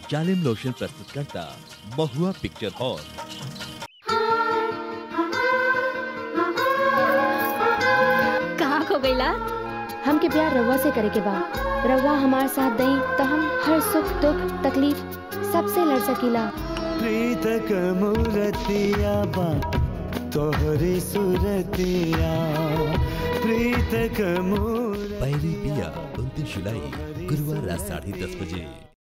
जालिम लोशन प्रस्तुत करता महुआ पिक्चर हॉल। कहाँ खो गईला? हमके प्यार रउआ से करे के बा। रउआ हमार साथ दई तो हम हर सुख दुख तकलीफ सबसे लड़ सकीला। प्रीत क मूरतिया बा तोहरी सूरतिया, प्रीत क मूरतिया। पहली पिया 29 जुलाई गुरुवार रात 10:30 बजे।